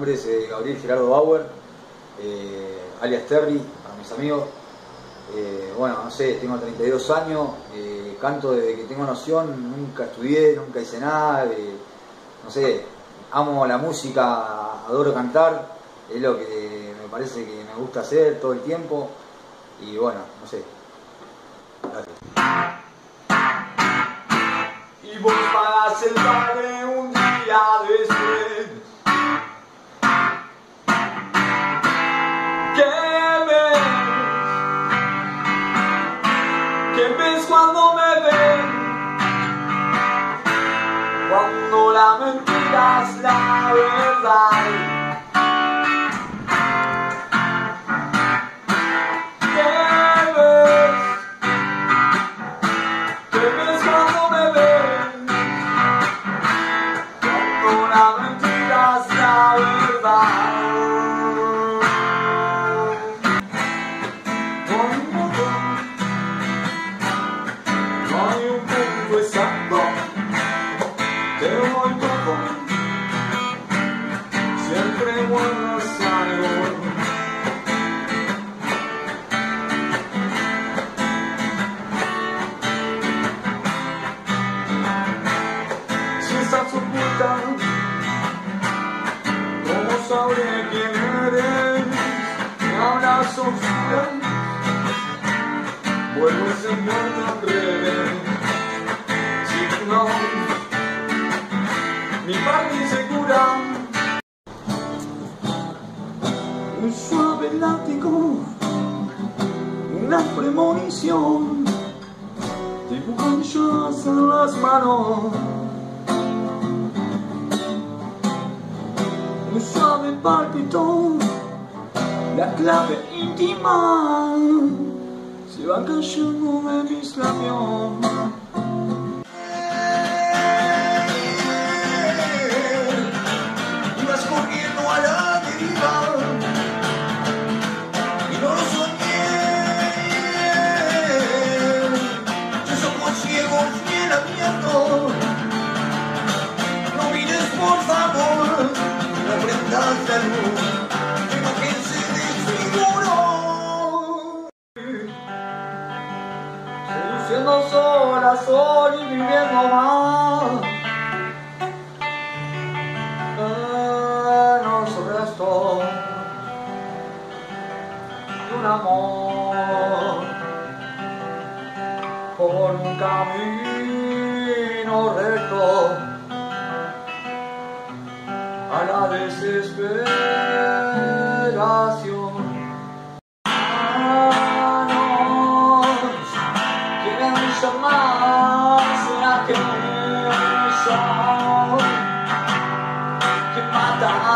Mi nombre es Gabriel Gerardo Bauer, alias Terry, para mis amigos. Bueno, no sé, tengo 32 años, canto desde que tengo noción, nunca estudié, nunca hice nada, no sé, amo la música, adoro cantar, es lo que me parece que me gusta hacer todo el tiempo y bueno, no sé. Gracias. Y vos pagás el padre un día después. ¿Qué ves cuando me ven? Cuando la mentira es la verdad. ¿Qué ves cuando me ven? Cuando la mentira es la verdad. No hay un punto exacto, te doy todo, siempre guardas algo. Si estás oculta, ¿cómo sabré quién eres? Me hablas oscuras, vuelvo a enseñarte al revés. Si no, mi parte insegura. Un suave látigo, una premonición, dibujan llamas en las manos. Un suave pálpito, la clave íntima, se van cayendo de mis labios. Ibas corriendo a la deriva y no lo soñé. Tus ojos ciegos bien abiertos, no mires por favor, no prendas la luz, tu imagen se desfiguró. Seduciendo sol a sol y viviendo más. Nos restó de un amor por un camino recto a la desesperación. Quieren llamarse aquella que mata.